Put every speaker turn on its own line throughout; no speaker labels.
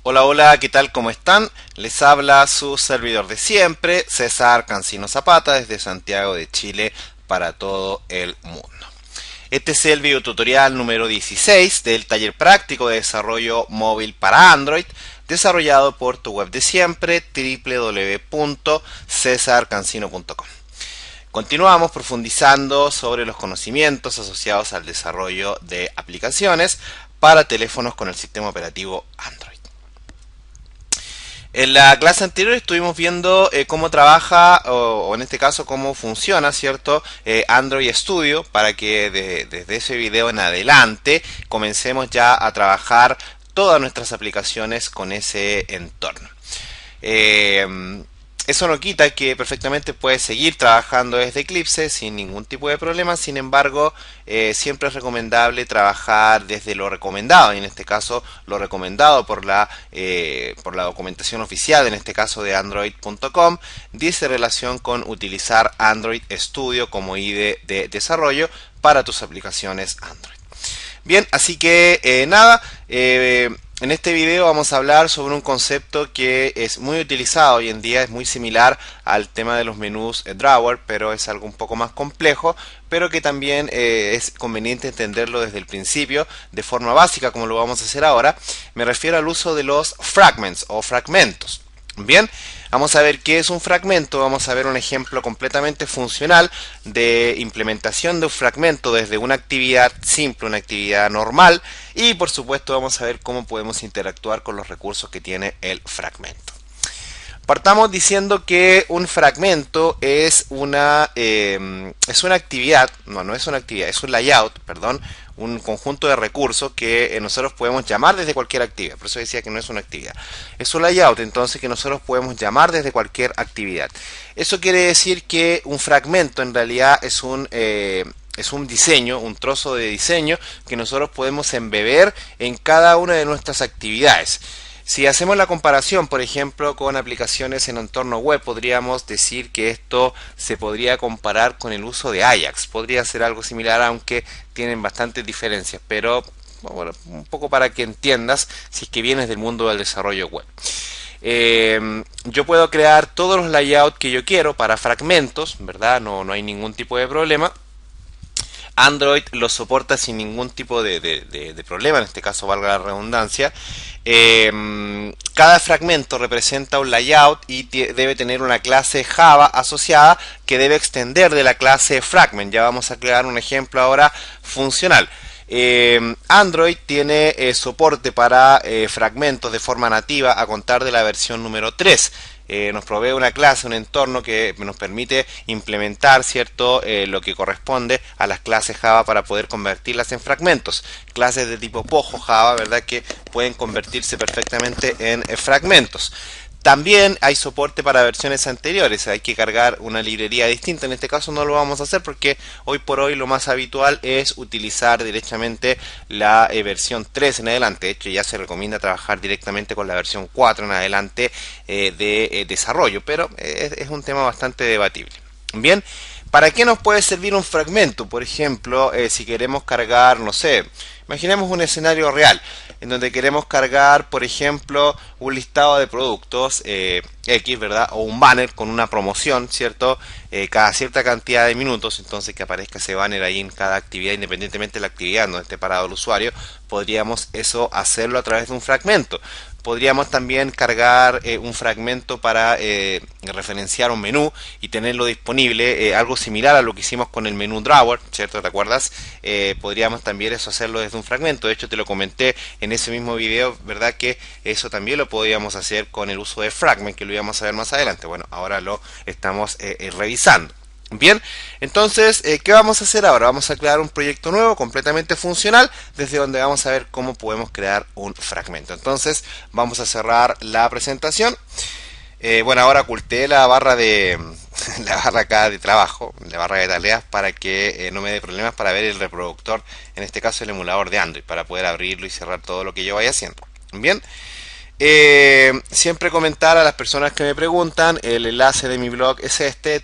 Hola, hola, ¿qué tal? ¿Cómo están? Les habla su servidor de siempre, César Cancino Zapata, desde Santiago de Chile para todo el mundo. Este es el videotutorial número 16 del taller práctico de desarrollo móvil para Android, desarrollado por tu web de siempre, www.cesarcancino.com. Continuamos profundizando sobre los conocimientos asociados al desarrollo de aplicaciones para teléfonos con el sistema operativo Android. En la clase anterior estuvimos viendo cómo trabaja o en este caso cómo funciona, ¿cierto? Android Studio, para que desde ese video en adelante comencemos ya a trabajar todas nuestras aplicaciones con ese entorno. Eso no quita que perfectamente puedes seguir trabajando desde Eclipse sin ningún tipo de problema. Sin embargo, siempre es recomendable trabajar desde lo recomendado, y en este caso lo recomendado por la documentación oficial, en este caso de Android.com, dice relación con utilizar Android Studio como IDE de desarrollo para tus aplicaciones Android. Bien, así que nada, en este video vamos a hablar sobre un concepto que es muy utilizado hoy en día, es muy similar al tema de los menús drawer, pero es algo un poco más complejo, pero que también es conveniente entenderlo desde el principio, de forma básica como lo vamos a hacer ahora. Me refiero al uso de los fragments o fragmentos. Bien, vamos a ver qué es un fragmento, vamos a ver un ejemplo completamente funcional de implementación de un fragmento desde una actividad simple, una actividad normal, y por supuesto vamos a ver cómo podemos interactuar con los recursos que tiene el fragmento. Partamos diciendo que un fragmento es una actividad, no es una actividad, es un layout, perdón, un conjunto de recursos que nosotros podemos llamar desde cualquier actividad. Por eso decía que no es una actividad. Es un layout, entonces, que nosotros podemos llamar desde cualquier actividad. Eso quiere decir que un fragmento en realidad es un diseño, un trozo de diseño que nosotros podemos embeber en cada una de nuestras actividades. Si hacemos la comparación, por ejemplo, con aplicaciones en entorno web, podríamos decir que esto se podría comparar con el uso de Ajax. Podría ser algo similar, aunque tienen bastantes diferencias, pero bueno, un poco para que entiendas si es que vienes del mundo del desarrollo web. Yo puedo crear todos los layouts que yo quiero para fragmentos, ¿verdad? No hay ningún tipo de problema. Android lo soporta sin ningún tipo de problema, en este caso valga la redundancia. Cada fragmento representa un layout y debe tener una clase Java asociada que debe extender de la clase fragment. Ya vamos a crear un ejemplo ahora funcional. Android tiene soporte para fragmentos de forma nativa a contar de la versión número 3. Nos provee una clase, un entorno que nos permite implementar, ¿cierto?, lo que corresponde a las clases Java para poder convertirlas en fragmentos. Clases de tipo Pojo Java, ¿verdad?, que pueden convertirse perfectamente en fragmentos. También hay soporte para versiones anteriores, hay que cargar una librería distinta. En este caso no lo vamos a hacer porque hoy por hoy lo más habitual es utilizar directamente la versión 3 en adelante. De hecho, ya se recomienda trabajar directamente con la versión 4 en adelante de desarrollo, pero es un tema bastante debatible. Bien, ¿para qué nos puede servir un fragmento? Por ejemplo, si queremos cargar, no sé, imaginemos un escenario real en donde queremos cargar, por ejemplo, un listado de productos X, ¿verdad? O un banner con una promoción, ¿cierto? Cada cierta cantidad de minutos, entonces que aparezca ese banner ahí en cada actividad, independientemente de la actividad donde esté parado el usuario, podríamos eso hacerlo a través de un fragmento. Podríamos también cargar un fragmento para referenciar un menú y tenerlo disponible, algo similar a lo que hicimos con el menú drawer, ¿cierto? ¿Te acuerdas? Podríamos también eso hacerlo desde un fragmento. De hecho, te lo comenté en ese mismo video, ¿verdad?, que eso también lo podríamos hacer con el uso de fragment, que lo íbamos a ver más adelante. Bueno, ahora lo estamos revisando. Bien, entonces, ¿qué vamos a hacer ahora? Vamos a crear un proyecto nuevo, completamente funcional, desde donde vamos a ver cómo podemos crear un fragmento. Entonces, vamos a cerrar la presentación. Bueno, ahora oculté la barra la barra acá de trabajo, la barra de tareas, para que no me dé problemas para ver el reproductor, en este caso el emulador de Android, para poder abrirlo y cerrar todo lo que yo vaya haciendo. Bien. siempre comentar a las personas que me preguntan, el enlace de mi blog es este,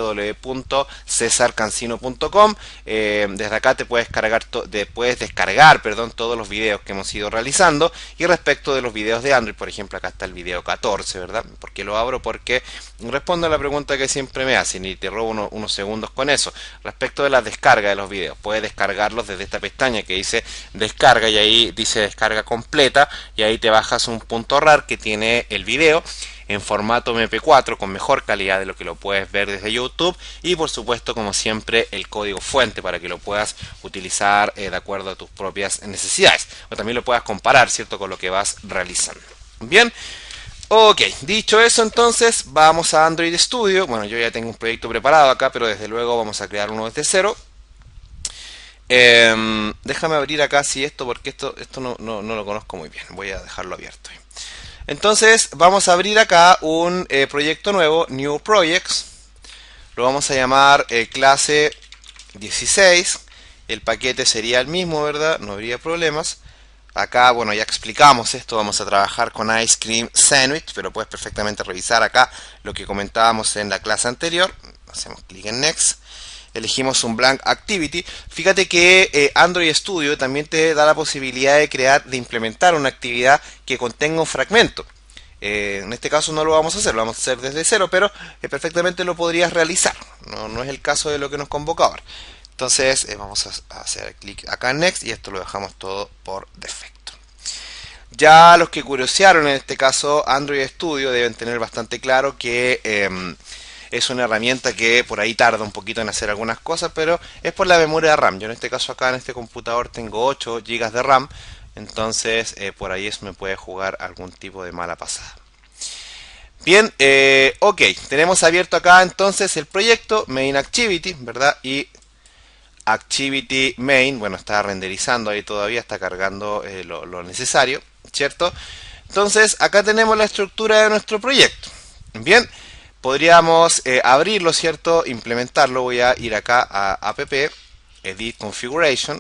www.cesarcancino.com. Desde acá te puedes descargar, todos los videos que hemos ido realizando. Y respecto de los videos de Android, por ejemplo, acá está el video 14, ¿verdad? ¿Por qué lo abro? Porque respondo a la pregunta que siempre me hacen y te robo unos segundos con eso. Respecto de la descarga de los videos, puedes descargarlos desde esta pestaña que dice descarga, y ahí dice descarga completa, y ahí te bajas un .rar que tiene el video en formato MP4 con mejor calidad de lo que lo puedes ver desde YouTube, y por supuesto, como siempre, el código fuente para que lo puedas utilizar de acuerdo a tus propias necesidades, o también lo puedas comparar, ¿cierto?, con lo que vas realizando. Bien, ok, dicho eso, entonces vamos a Android Studio. Bueno, yo ya tengo un proyecto preparado acá, pero desde luego vamos a crear uno desde cero. Déjame abrir acá porque esto no lo conozco muy bien. Voy a dejarlo abierto. Entonces vamos a abrir acá un proyecto nuevo, New Projects. Lo vamos a llamar clase 16. El paquete sería el mismo, ¿verdad? No habría problemas. Acá, bueno, ya explicamos esto. Vamos a trabajar con Ice Cream Sandwich, pero puedes perfectamente revisar acá lo que comentábamos en la clase anterior. Hacemos clic en Next. Elegimos un blank activity. Fíjate que Android Studio también te da la posibilidad de implementar una actividad que contenga un fragmento. En este caso no lo vamos a hacer, lo vamos a hacer desde cero, pero perfectamente lo podrías realizar. No es el caso de lo que nos convoca ahora. Entonces vamos a hacer clic acá en Next, y esto lo dejamos todo por defecto. Ya los que curiosearon en este caso Android Studio deben tener bastante claro que es una herramienta que por ahí tarda un poquito en hacer algunas cosas, pero es por la memoria de RAM. Yo en este caso acá en este computador tengo 8 GB de RAM, entonces por ahí eso me puede jugar algún tipo de mala pasada. Bien, ok, tenemos abierto acá entonces el proyecto Main Activity, ¿verdad? Y Activity Main, bueno, está renderizando ahí todavía, está cargando lo necesario, ¿cierto? Entonces acá tenemos la estructura de nuestro proyecto. Bien. Podríamos abrirlo, ¿cierto? Implementarlo. Voy a ir acá a App, Edit Configuration,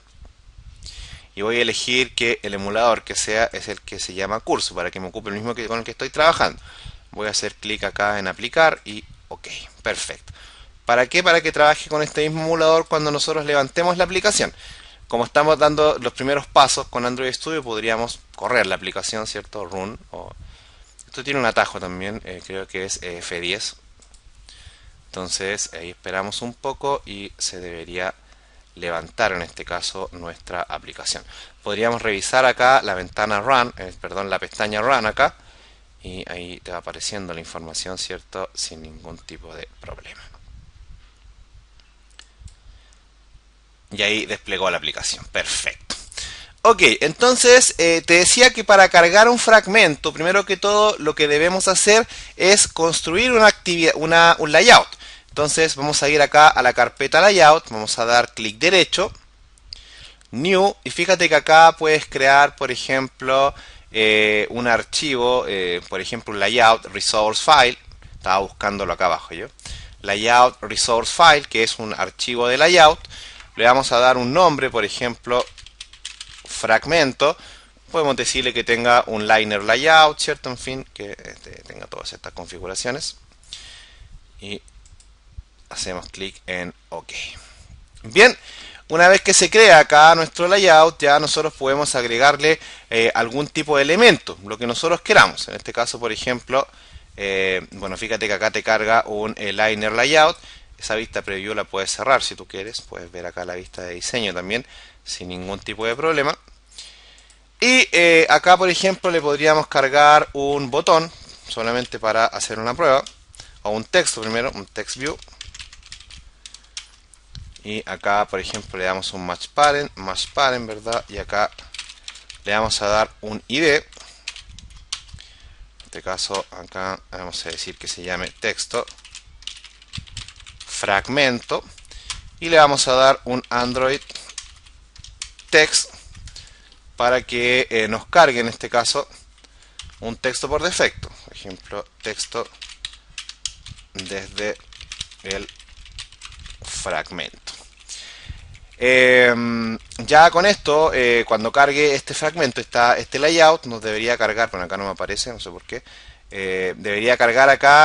y voy a elegir que el emulador que sea es el que se llama curso, para que me ocupe el mismo que con el que estoy trabajando. Voy a hacer clic acá en aplicar y ok, perfecto. ¿Para qué? Para que trabaje con este mismo emulador cuando nosotros levantemos la aplicación. Como estamos dando los primeros pasos con Android Studio, podríamos correr la aplicación, ¿cierto? Run o... Esto tiene un atajo también, creo que es F10. Entonces ahí esperamos un poco y se debería levantar en este caso nuestra aplicación. Podríamos revisar acá la ventana Run, la pestaña Run acá, y ahí te va apareciendo la información, ¿cierto? Sin ningún tipo de problema. Y ahí desplegó la aplicación. Perfecto. Ok, entonces te decía que para cargar un fragmento, primero que todo lo que debemos hacer es construir un layout. Entonces vamos a ir acá a la carpeta layout, vamos a dar clic derecho, new, y fíjate que acá puedes crear, por ejemplo, un archivo, por ejemplo un layout resource file. Estaba buscándolo acá abajo yo. Layout resource file, que es un archivo de layout. Le vamos a dar un nombre, por ejemplo, fragmento. Podemos decirle que tenga un liner layout, ¿cierto? En fin, que tenga todas estas configuraciones. Y hacemos clic en OK. Bien, una vez que se crea acá nuestro layout, ya nosotros podemos agregarle algún tipo de elemento, lo que nosotros queramos. En este caso, por ejemplo, bueno, fíjate que acá te carga un liner layout. Esa vista preview la puedes cerrar si tú quieres. Puedes ver acá la vista de diseño también, sin ningún tipo de problema. Y acá, por ejemplo, le podríamos cargar un botón, solamente para hacer una prueba. O un texto primero, un text view. Y acá, por ejemplo, le damos un match parent, ¿verdad? Y acá le vamos a dar un ID. En este caso, acá vamos a decir que se llame texto fragmento. Y le vamos a dar un Android text para que nos cargue, en este caso, un texto por defecto. Por ejemplo, texto desde el fragmento. Ya con esto, cuando cargue este fragmento, este layout, nos debería cargar, bueno acá no me aparece, no sé por qué, debería cargar acá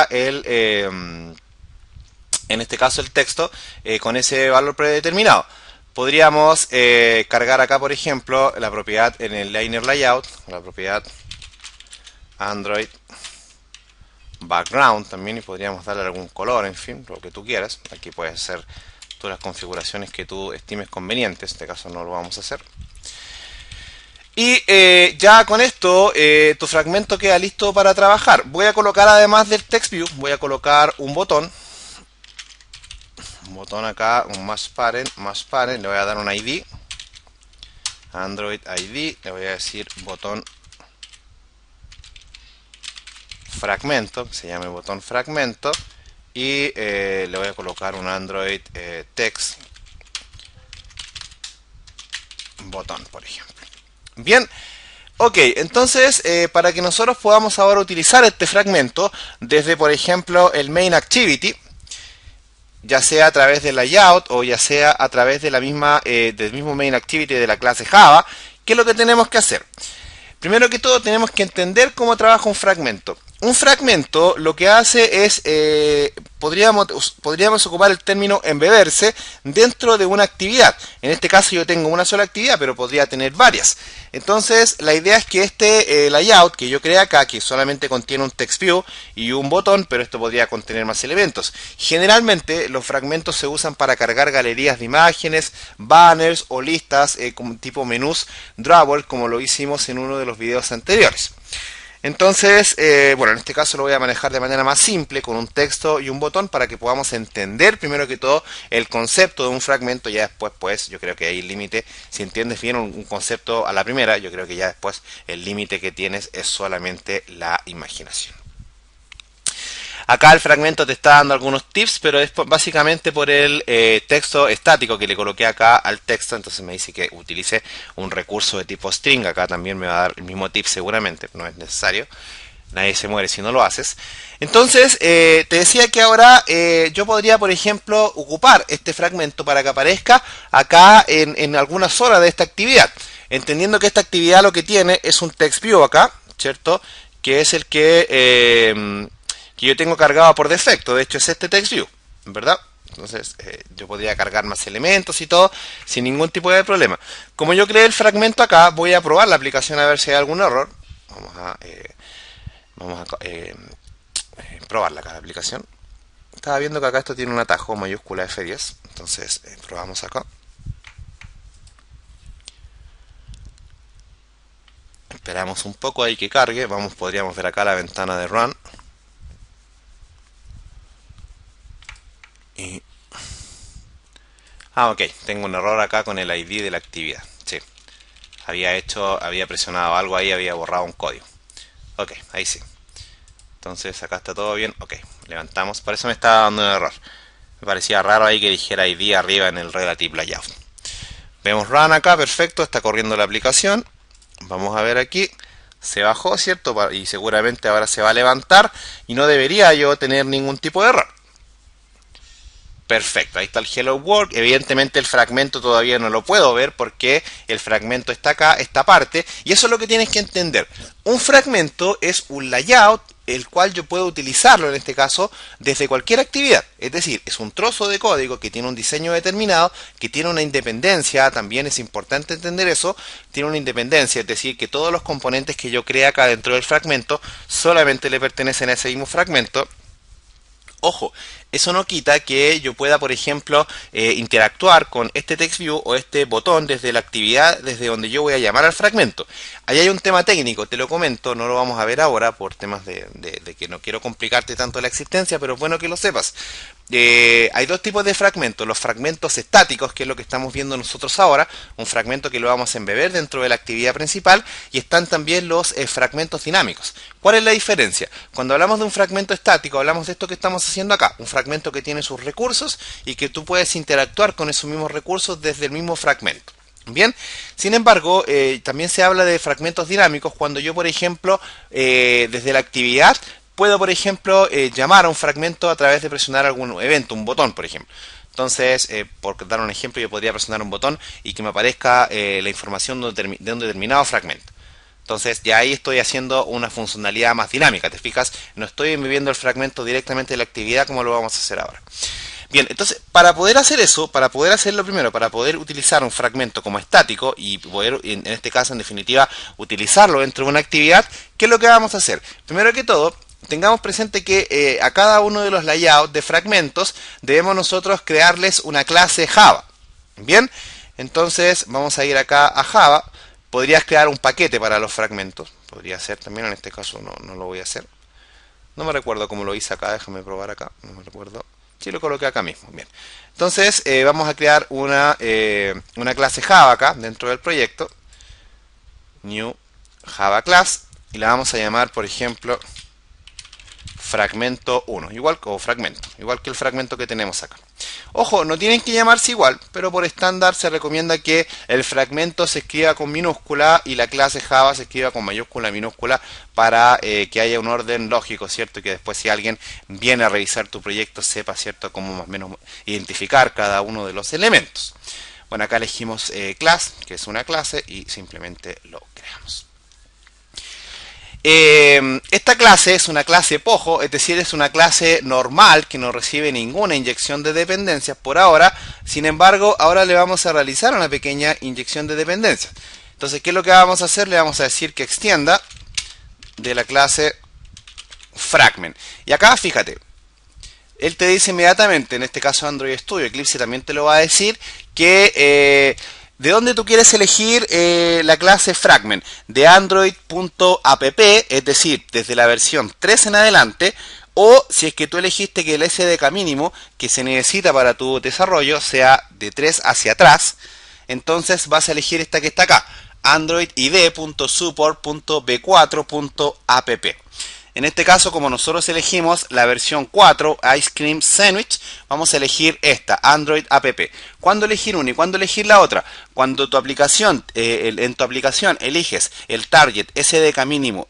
en este caso el texto, con ese valor predeterminado. Podríamos cargar acá, por ejemplo, la propiedad en el liner layout, la propiedad Android background también, y podríamos darle algún color, en fin, lo que tú quieras. Aquí puedes hacer todas las configuraciones que tú estimes convenientes. En este caso no lo vamos a hacer. Y ya con esto tu fragmento queda listo para trabajar. Voy a colocar, además del text view, voy a colocar un botón acá, un más parent, le voy a dar un ID, Android ID, le voy a decir botón fragmento, que se llame botón fragmento, y le voy a colocar un Android text botón, por ejemplo. Bien, ok, entonces para que nosotros podamos ahora utilizar este fragmento desde, por ejemplo, el main activity, ya sea a través del layout o ya sea a través de la misma, del mismo main activity de la clase Java, ¿qué es lo que tenemos que hacer? Primero que todo tenemos que entender cómo trabaja un fragmento. Un fragmento lo que hace es, podríamos ocupar el término embeberse dentro de una actividad. En este caso yo tengo una sola actividad, pero podría tener varias. Entonces la idea es que este layout que yo creé acá, que solamente contiene un text view y un botón, pero esto podría contener más elementos. Generalmente los fragmentos se usan para cargar galerías de imágenes, banners o listas como tipo menús drawable, como lo hicimos en uno de los videos anteriores. Entonces, bueno, en este caso lo voy a manejar de manera más simple, con un texto y un botón, para que podamos entender primero que todo el concepto de un fragmento. Ya después, pues, yo creo que hay límite. Si entiendes bien un concepto a la primera, yo creo que ya después el límite que tienes es solamente la imaginación. Acá el fragmento te está dando algunos tips, pero es básicamente por el texto estático que le coloqué acá al texto. Entonces me dice que utilice un recurso de tipo string. Acá también me va a dar el mismo tip seguramente, no es necesario. Nadie se muere si no lo haces. Entonces, te decía que ahora yo podría, por ejemplo, ocupar este fragmento para que aparezca acá en algunas horas de esta actividad. Entendiendo que esta actividad lo que tiene es un text view acá, ¿cierto? Que es el que yo tengo cargado por defecto. De hecho es este text view, ¿verdad? Entonces yo podría cargar más elementos y todo sin ningún tipo de problema. Como yo creé el fragmento acá, voy a probar la aplicación a ver si hay algún error. Vamos a probarla acá la aplicación. Estaba viendo que acá esto tiene un atajo mayúscula F10. Entonces probamos acá. Esperamos un poco ahí que cargue. Podríamos ver acá la ventana de Run. Ok, tengo un error acá con el ID de la actividad. Sí, había presionado algo ahí, había borrado un código. Ok, ahí sí. Entonces acá está todo bien. Ok, levantamos. Por eso me estaba dando un error. Me parecía raro ahí que dijera ID arriba en el Relative Layout. Vemos Run acá, perfecto, está corriendo la aplicación. Vamos a ver aquí. Se bajó, ¿cierto? Y seguramente ahora se va a levantar. Y no debería yo tener ningún tipo de error. Perfecto, ahí está el Hello World. Evidentemente el fragmento todavía no lo puedo ver porque el fragmento está acá, esta parte. Y eso es lo que tienes que entender. Un fragmento es un layout, el cual yo puedo utilizarlo en este caso desde cualquier actividad. Es decir, es un trozo de código que tiene un diseño determinado, que tiene una independencia. También es importante entender eso. Tiene una independencia, es decir, que todos los componentes que yo cree acá dentro del fragmento solamente le pertenecen a ese mismo fragmento. Ojo, eso no quita que yo pueda, por ejemplo, interactuar con este text view o este botón desde la actividad, desde donde yo voy a llamar al fragmento. Ahí hay un tema técnico, te lo comento, no lo vamos a ver ahora por temas de que no quiero complicarte tanto la existencia, pero es bueno que lo sepas. Hay dos tipos de fragmentos: los fragmentos estáticos, que es lo que estamos viendo nosotros ahora, un fragmento que lo vamos a embeber dentro de la actividad principal, y están también los fragmentos dinámicos. ¿Cuál es la diferencia? Cuando hablamos de un fragmento estático, hablamos de esto que estamos haciendo acá, un fragmento que tiene sus recursos y que tú puedes interactuar con esos mismos recursos desde el mismo fragmento. Bien, sin embargo, también se habla de fragmentos dinámicos cuando yo, por ejemplo, desde la actividad puedo, por ejemplo, llamar a un fragmento a través de presionar algún evento, un botón, por ejemplo. Entonces, por dar un ejemplo, yo podría presionar un botón y que me aparezca la información de un determinado fragmento. Entonces ya ahí estoy haciendo una funcionalidad más dinámica, ¿te fijas? No estoy enviando el fragmento directamente de la actividad como lo vamos a hacer ahora. Bien, entonces para poder hacer eso, para poder hacerlo primero, para poder utilizar un fragmento como estático y poder, en este caso en definitiva, utilizarlo dentro de una actividad, ¿qué es lo que vamos a hacer? Primero que todo, tengamos presente que a cada uno de los layouts de fragmentos debemos nosotros crearles una clase Java. Bien, entonces vamos a ir acá a Java. Podrías crear un paquete para los fragmentos. Podría ser también, en este caso no lo voy a hacer. No me recuerdo cómo lo hice acá, déjame probar acá. No me recuerdo. Sí, lo coloqué acá mismo. Bien. Entonces vamos a crear una clase Java acá dentro del proyecto. New Java Class. Y la vamos a llamar, por ejemplo, fragmento 1. Igual que el fragmento que tenemos acá. Ojo, no tienen que llamarse igual, pero por estándar se recomienda que el fragmento se escriba con minúscula y la clase Java se escriba con mayúscula minúscula para que haya un orden lógico, ¿cierto? Y que después si alguien viene a revisar tu proyecto sepa, ¿cierto?, cómo más o menos identificar cada uno de los elementos. Bueno, acá elegimos class, que es una clase, y simplemente lo creamos. Esta clase es una clase POJO, es decir, es una clase normal que no recibe ninguna inyección de dependencias por ahora. Sin embargo, ahora le vamos a realizar una pequeña inyección de dependencias. Entonces, ¿qué es lo que vamos a hacer? Le vamos a decir que extienda de la clase fragment. Y acá, fíjate, él te dice inmediatamente, en este caso Android Studio, Eclipse también te lo va a decir, que ¿de dónde tú quieres elegir la clase fragment? De android.app, es decir, desde la versión 3 en adelante, o si es que tú elegiste que el SDK mínimo que se necesita para tu desarrollo sea de 3 hacia atrás, entonces vas a elegir esta que está acá, android.support.b4.app. En este caso, como nosotros elegimos la versión 4, Ice Cream Sandwich, vamos a elegir esta, Android App. ¿Cuándo elegir una y cuándo elegir la otra? Cuando en tu aplicación eliges el target SDK mínimo,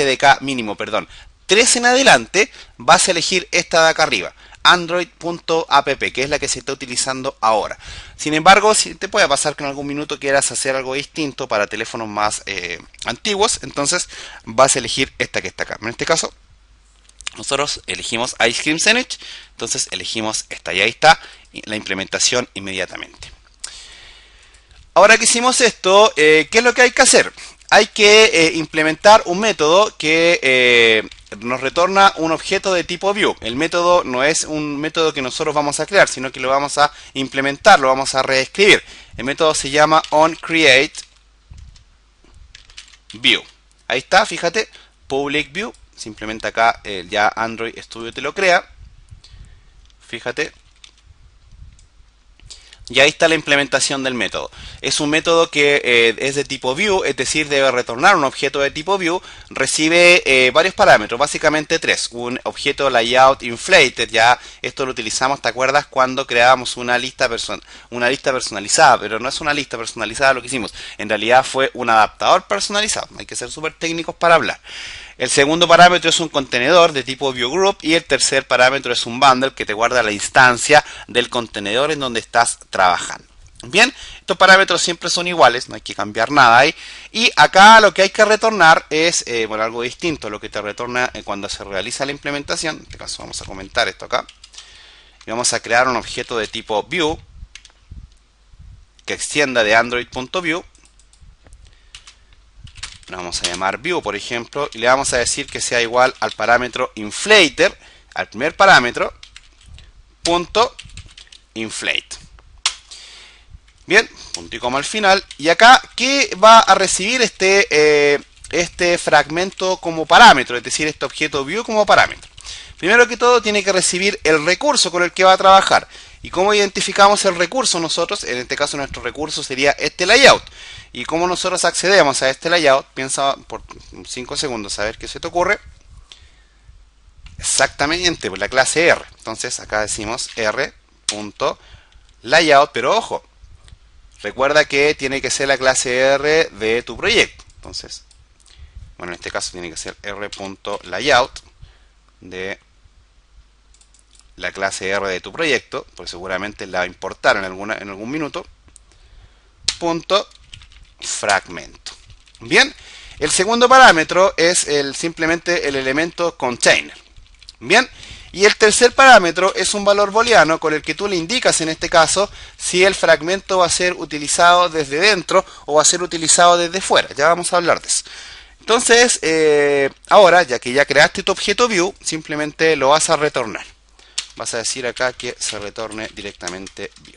3 en adelante, vas a elegir esta de acá arriba, android.app, que es la que se está utilizando ahora. Sin embargo, si te puede pasar que en algún minuto quieras hacer algo distinto para teléfonos más antiguos, entonces vas a elegir esta que está acá. En este caso, nosotros elegimos Ice Cream Sandwich, entonces elegimos esta y ahí está la implementación inmediatamente. Ahora que hicimos esto, ¿qué es lo que hay que hacer? Hay que implementar un método que nos retorna un objeto de tipo view. El método no es un método que nosotros vamos a crear, sino que lo vamos a implementar, lo vamos a reescribir. El método se llama onCreateView. Ahí está, fíjate, public view. Simplemente acá ya Android Studio te lo crea. Fíjate. Y ahí está la implementación del método. Es un método que es de tipo view, es decir, debe retornar un objeto de tipo view. Recibe varios parámetros, básicamente 3. Un objeto layout inflated, ya esto lo utilizamos, ¿te acuerdas? Cuando creábamos una lista personalizada, pero no es una lista personalizada lo que hicimos. En realidad fue un adaptador personalizado. Hay que ser súper técnicos para hablar. El segundo parámetro es un contenedor de tipo viewGroup y el tercer parámetro es un bundle que te guarda la instancia del contenedor en donde estás trabajando. Bien, estos parámetros siempre son iguales, no hay que cambiar nada ahí. Y acá lo que hay que retornar es algo distinto, lo que te retorna cuando se realiza la implementación. En este caso vamos a comentar esto acá. Y vamos a crear un objeto de tipo view que extienda de android.view. Lo vamos a llamar view, por ejemplo, y le vamos a decir que sea igual al parámetro inflater, al primer parámetro, punto inflate. Bien, punto y coma al final. Y acá, ¿qué va a recibir este fragmento como parámetro? Es decir, este objeto view como parámetro. Primero que todo, tiene que recibir el recurso con el que va a trabajar. ¿Y cómo identificamos el recurso nosotros? En este caso, nuestro recurso sería este layout. ¿Y cómo nosotros accedemos a este layout? Piensa por 5 segundos a ver qué se te ocurre. Exactamente, por la clase R. Entonces, acá decimos R.layout, pero ojo, recuerda que tiene que ser la clase R de tu proyecto. Entonces, bueno, en este caso tiene que ser R.layout de
la clase R de tu proyecto, porque seguramente la va a importar en algún minuto, punto fragmento. Bien, el segundo parámetro es simplemente el elemento container. Bien, y el tercer parámetro es un valor booleano con el que tú le indicas en este caso si el fragmento va a ser utilizado desde dentro o va a ser utilizado desde fuera. Ya vamos a hablar de eso. Entonces, ahora, ya que ya creaste tu objeto view, simplemente lo vas a retornar. Vas a decir acá que se retorne directamente view.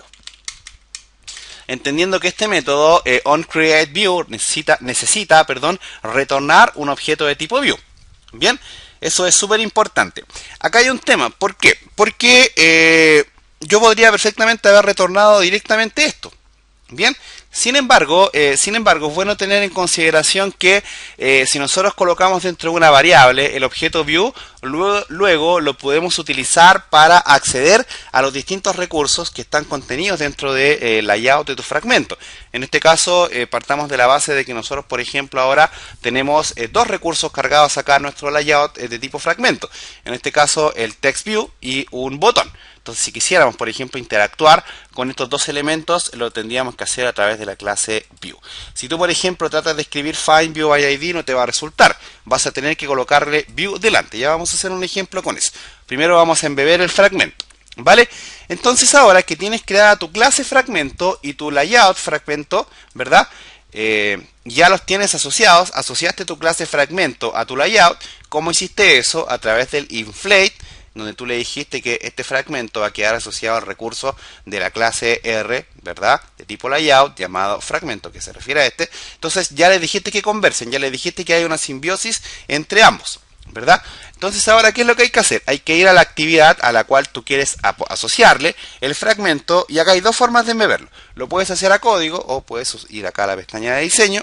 Entendiendo que este método onCreateView necesita retornar un objeto de tipo view. Bien, eso es súper importante. Acá hay un tema. ¿Por qué? Porque yo podría perfectamente haber retornado directamente esto. Bien, sin embargo, es bueno tener en consideración que si nosotros colocamos dentro de una variable el objeto view, luego lo podemos utilizar para acceder a los distintos recursos que están contenidos dentro del layout de tu fragmento. En este caso, partamos de la base de que nosotros, por ejemplo, ahora tenemos dos recursos cargados acá en nuestro layout de tipo fragmento. En este caso, el text view y un botón. Entonces, si quisiéramos, por ejemplo, interactuar con estos dos elementos, lo tendríamos que hacer a través de la clase view. Si tú, por ejemplo, tratas de escribir find view by id, no te va a resultar. Vas a tener que colocarle view delante. Ya vamos a hacer un ejemplo con eso. Primero vamos a embeber el fragmento, ¿vale? Entonces, ahora que tienes creada tu clase fragmento y tu layout fragmento, ¿verdad? Ya los tienes asociados. Asociaste tu clase fragmento a tu layout. ¿Cómo hiciste eso? A través del inflate, donde tú le dijiste que este fragmento va a quedar asociado al recurso de la clase R, ¿verdad? De tipo layout, llamado fragmento, que se refiere a este. Entonces ya le dijiste que conversen, ya le dijiste que hay una simbiosis entre ambos, ¿verdad? Entonces ahora, ¿qué es lo que hay que hacer? Hay que ir a la actividad a la cual tú quieres asociarle el fragmento, y acá hay dos formas de embeberlo. Lo puedes hacer a código o puedes ir acá a la pestaña de diseño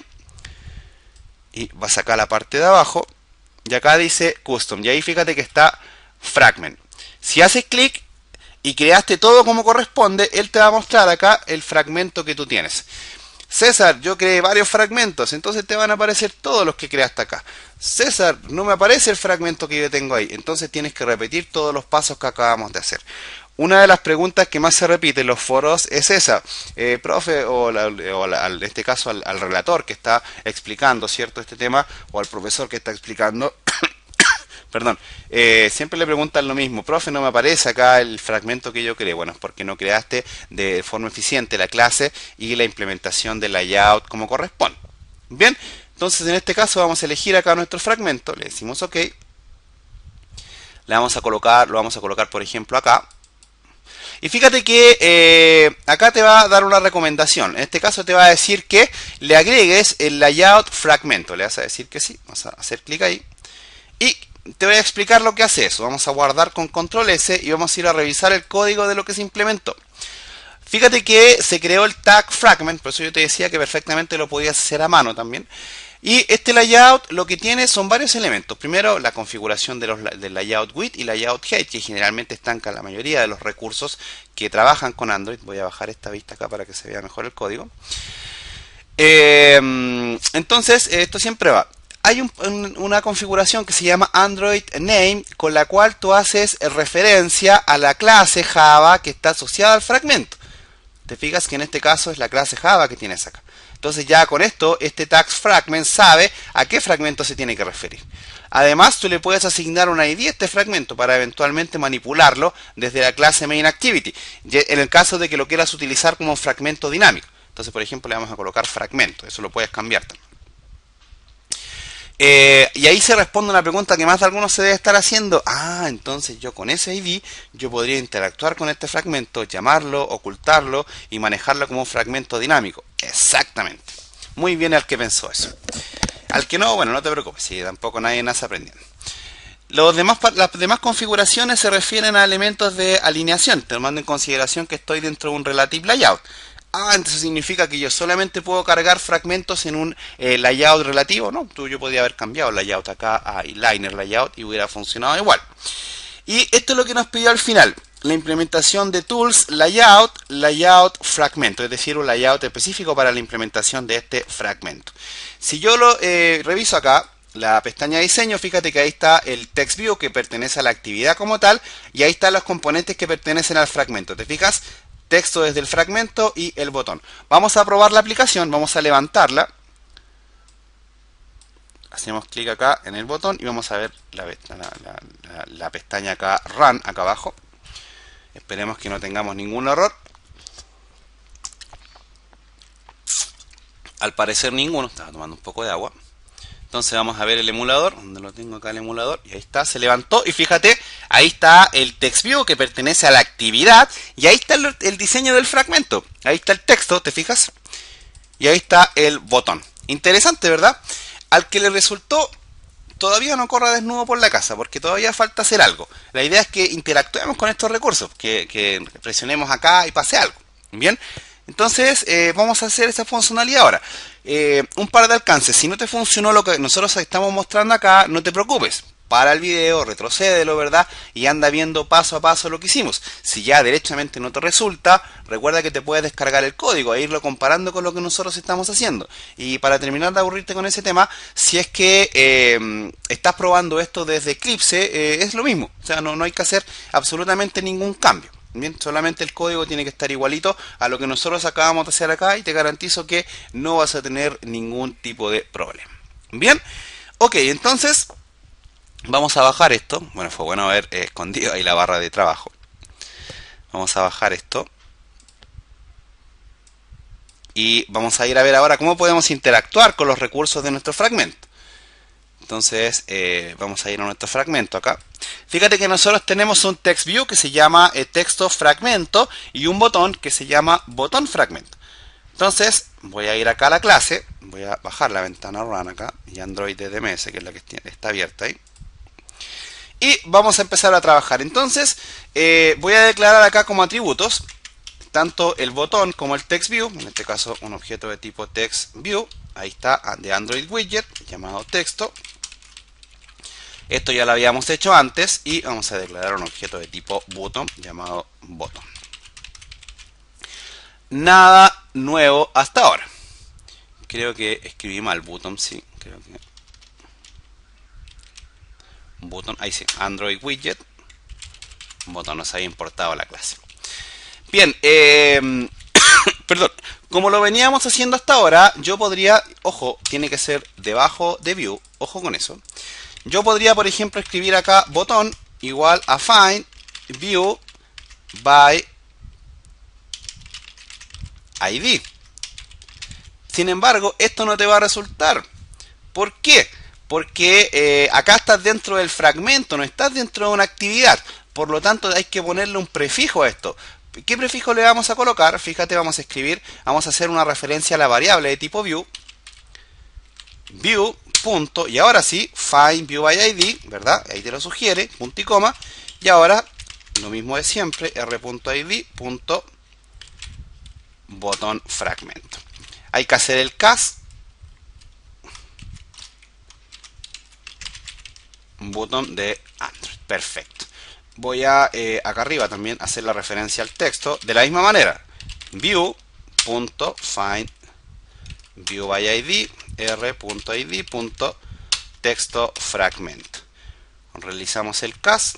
y vas acá a la parte de abajo y acá dice Custom, y ahí fíjate que está Fragment. Si haces clic y creaste todo como corresponde, él te va a mostrar acá el fragmento que tú tienes. César, yo creé varios fragmentos, entonces te van a aparecer todos los que creaste acá. César, no me aparece el fragmento que yo tengo ahí, entonces tienes que repetir todos los pasos que acabamos de hacer. Una de las preguntas que más se repite en los foros es esa, profe, en este caso al relator que está explicando, ¿cierto?, este tema, o al profesor que está explicando. Perdón, siempre le preguntan lo mismo, profe, no me aparece acá el fragmento que yo creé. Bueno, es porque no creaste de forma eficiente la clase y la implementación del layout como corresponde. Bien, entonces en este caso vamos a elegir acá nuestro fragmento, le decimos OK, le vamos a colocar, lo vamos a colocar por ejemplo acá. Y fíjate que acá te va a dar una recomendación. En este caso te va a decir que le agregues el layout fragmento. Le vas a decir que sí, vamos a hacer clic ahí. Y te voy a explicar lo que hace eso. Vamos a guardar con control S y vamos a ir a revisar el código de lo que se implementó. Fíjate que se creó el tag fragment, por eso yo te decía que perfectamente lo podías hacer a mano también. Y este layout lo que tiene son varios elementos. Primero, la configuración del layout width y layout height, que generalmente estancan la mayoría de los recursos que trabajan con Android. Voy a bajar esta vista acá para que se vea mejor el código. Entonces, esto siempre va. Hay una configuración que se llama Android Name, con la cual tú haces referencia a la clase Java que está asociada al fragmento. Te fijas que en este caso es la clase Java que tienes acá. Entonces ya con esto, este tag fragment sabe a qué fragmento se tiene que referir. Además, tú le puedes asignar un ID a este fragmento para eventualmente manipularlo desde la clase MainActivity, en el caso de que lo quieras utilizar como un fragmento dinámico. Entonces, por ejemplo, le vamos a colocar fragmento. Eso lo puedes cambiar también. Y ahí se responde una pregunta que más de algunos se debe estar haciendo. Entonces yo con ese ID yo podría interactuar con este fragmento, llamarlo, ocultarlo y manejarlo como un fragmento dinámico. Exactamente. Muy bien al que pensó eso. Al que no, bueno, no te preocupes, si tampoco nadie nace aprendiendo. Las demás configuraciones se refieren a elementos de alineación, tomando en consideración que estoy dentro de un relative layout. Entonces significa que yo solamente puedo cargar fragmentos en un layout relativo, ¿no? Yo podría haber cambiado el layout acá a liner layout y hubiera funcionado igual. Y esto es lo que nos pidió al final, la implementación de tools layout fragmento, es decir, un layout específico para la implementación de este fragmento. Si yo lo reviso acá, la pestaña de diseño, fíjate que ahí está el text view que pertenece a la actividad como tal, y ahí están los componentes que pertenecen al fragmento. ¿Te fijas? Texto desde el fragmento y el botón. Vamos a probar la aplicación, vamos a levantarla. Hacemos clic acá en el botón y vamos a ver la pestaña acá, Run, acá abajo. Esperemos que no tengamos ningún error. Al parecer ninguno. Estaba tomando un poco de agua. Entonces vamos a ver el emulador, donde lo tengo acá el emulador, y ahí está, se levantó, y fíjate, ahí está el text view que pertenece a la actividad, y ahí está el diseño del fragmento, ahí está el texto, ¿te fijas? Y ahí está el botón. Interesante, ¿verdad? Al que le resultó, todavía no corra desnudo por la casa, porque todavía falta hacer algo. La idea es que interactuemos con estos recursos, que presionemos acá y pase algo, ¿bien? Entonces vamos a hacer esa funcionalidad ahora. Un par de alcances. Si no te funcionó lo que nosotros estamos mostrando acá, no te preocupes. Para el video, retrocédelo, ¿verdad? Y anda viendo paso a paso lo que hicimos. Si ya derechamente no te resulta, recuerda que te puedes descargar el código e irlo comparando con lo que nosotros estamos haciendo. Y para terminar de aburrirte con ese tema, si es que estás probando esto desde Eclipse, es lo mismo. O sea, no hay que hacer absolutamente ningún cambio. Bien, solamente el código tiene que estar igualito a lo que nosotros acabamos de hacer acá, y te garantizo que no vas a tener ningún tipo de problema. Bien, ok, entonces vamos a bajar esto. Bueno, fue bueno haber escondido ahí la barra de trabajo. Vamos a bajar esto. Y vamos a ir a ver ahora cómo podemos interactuar con los recursos de nuestro fragmento. Entonces vamos a ir a nuestro fragmento acá. Fíjate que nosotros tenemos un text view que se llama texto fragmento y un botón que se llama botón fragmento. Entonces voy a ir acá a la clase, voy a bajar la ventana Run acá y Android DMS, que es la que está abierta ahí. Y vamos a empezar a trabajar. Entonces voy a declarar acá como atributos tanto el botón como el text view, en este caso un objeto de tipo text view. Ahí está, de Android widget llamado texto. Esto ya lo habíamos hecho antes, y vamos a declarar un objeto de tipo button llamado button. Nada nuevo hasta ahora. Creo que escribí mal button, sí, creo que button, ahí sí, Android widget button, nos había importado la clase. Bien, perdón, como lo veníamos haciendo hasta ahora, yo podría, ojo, tiene que ser debajo de view, ojo con eso. Yo podría, por ejemplo, escribir acá botón igual a find view by ID. Sin embargo, esto no te va a resultar. ¿Por qué? Porque acá estás dentro del fragmento, no estás dentro de una actividad. Por lo tanto, hay que ponerle un prefijo a esto. ¿Qué prefijo le vamos a colocar? Fíjate, vamos a escribir, vamos a hacer una referencia a la variable de tipo view. View. Punto, y ahora sí, find view by ID, ¿verdad? Ahí te lo sugiere, punto y coma. Y ahora, lo mismo de siempre, r.id, punto, botón fragmento. Hay que hacer el cast, botón de Android. Perfecto. Voy a, acá arriba también, hacer la referencia al texto de la misma manera. View, punto, find view by ID, r.id, texto fragmento. Realizamos el cast,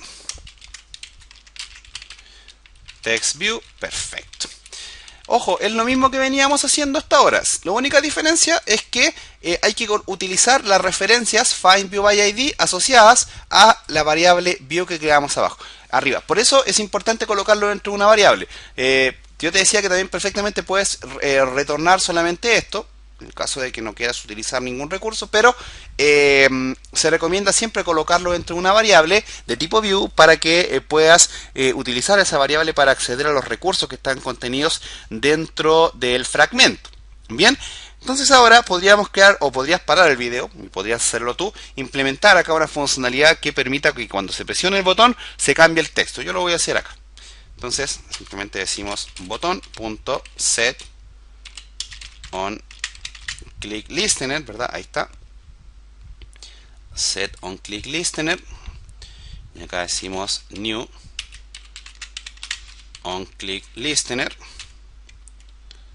text view, perfecto. Ojo, es lo mismo que veníamos haciendo hasta ahora. La única diferencia es que hay que utilizar las referencias find view by ID asociadas a la variable view que creamos abajo, arriba. Por eso es importante colocarlo dentro de una variable. Yo te decía que también perfectamente puedes retornar solamente esto, en el caso de que no quieras utilizar ningún recurso, pero se recomienda siempre colocarlo dentro de una variable de tipo view para que puedas utilizar esa variable para acceder a los recursos que están contenidos dentro del fragmento. Bien, entonces ahora podríamos crear, o podrías parar el video, y podrías hacerlo tú, implementar acá una funcionalidad que permita que cuando se presione el botón se cambie el texto. Yo lo voy a hacer acá. Entonces simplemente decimos botón.set on click listener, ¿verdad? Ahí está. Set on click listener. Y acá decimos new on click listener.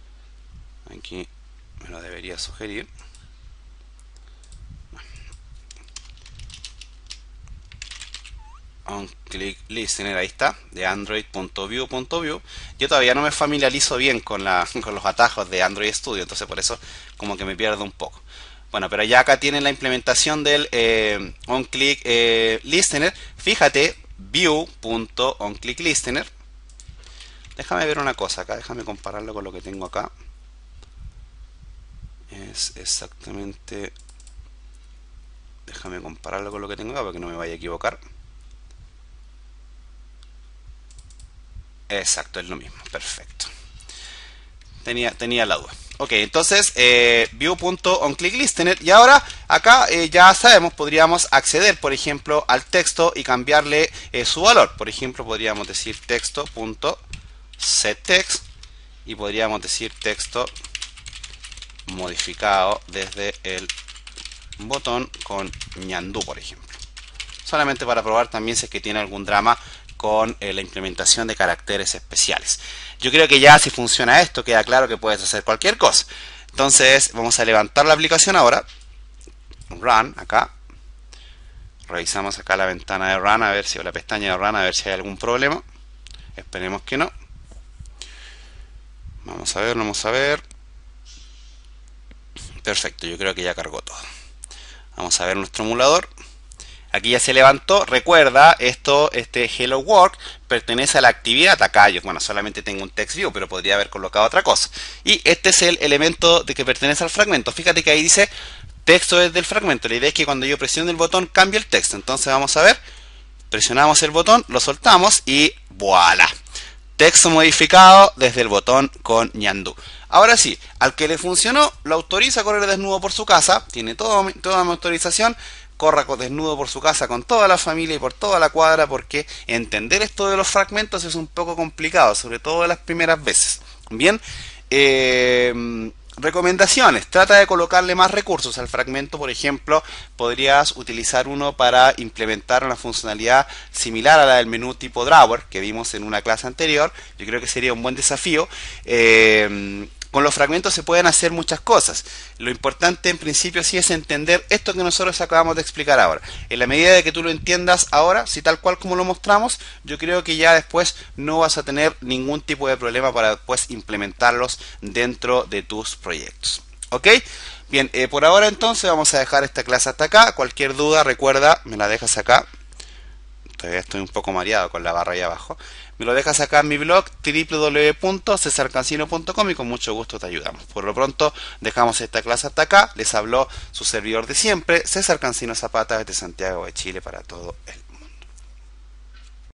Aquí me lo debería sugerir. onClick Listener, ahí está, de android.view.view. Yo todavía no me familiarizo bien con los atajos de Android Studio, entonces por eso como que me pierdo un poco. Bueno, pero ya acá tienen la implementación del onClick Listener. Fíjate, view.onClickListener. Déjame ver una cosa acá, déjame compararlo con lo que tengo acá. Es exactamente... Déjame compararlo con lo que tengo acá para que no me vaya a equivocar. Exacto, es lo mismo, perfecto. Tenía la duda. Ok, entonces view.onClickListener. Y ahora acá ya sabemos, podríamos acceder, por ejemplo, al texto y cambiarle su valor. Por ejemplo, podríamos decir texto.setText y podríamos decir texto modificado desde el botón con ñandú, por ejemplo. Solamente para probar también si es que tiene algún drama con la implementación de caracteres especiales. Yo creo que ya si funciona esto, queda claro que puedes hacer cualquier cosa. Entonces vamos a levantar la aplicación ahora. Run, acá. Revisamos acá la ventana de Run, a ver si, o la pestaña de Run, a ver si hay algún problema. Esperemos que no. Vamos a ver, vamos a ver. Perfecto, yo creo que ya cargó todo. Vamos a ver nuestro emulador. Aquí ya se levantó. Recuerda, este Hello World pertenece a la actividad. Acá yo, bueno, solamente tengo un text view, pero podría haber colocado otra cosa. Y este es el elemento de que pertenece al fragmento. Fíjate que ahí dice texto desde el fragmento. La idea es que cuando yo presione el botón cambie el texto. Entonces vamos a ver. Presionamos el botón, lo soltamos y ¡voilá! Texto modificado desde el botón con ñandú. Ahora sí, al que le funcionó, lo autoriza a correr desnudo por su casa. Tiene toda mi autorización. Corra desnudo por su casa con toda la familia y por toda la cuadra, porque entender esto de los fragmentos es un poco complicado, sobre todo las primeras veces. Bien, recomendaciones: trata de colocarle más recursos al fragmento. Por ejemplo, podrías utilizar uno para implementar una funcionalidad similar a la del menú tipo drawer que vimos en una clase anterior. Yo creo que sería un buen desafío. Con los fragmentos se pueden hacer muchas cosas. Lo importante en principio sí es entender esto que nosotros acabamos de explicar ahora. En la medida de que tú lo entiendas ahora, si tal cual como lo mostramos, yo creo que ya después no vas a tener ningún tipo de problema para después implementarlos dentro de tus proyectos. ¿Ok? Bien, por ahora entonces vamos a dejar esta clase hasta acá. Cualquier duda, recuerda, me la dejas acá. Todavía estoy un poco mareado con la barra ahí abajo. Me lo dejas acá en mi blog www.cesarcancino.com y con mucho gusto te ayudamos. Por lo pronto dejamos esta clase hasta acá. Les habló su servidor de siempre, César Cancino Zapata, desde Santiago de Chile para todo el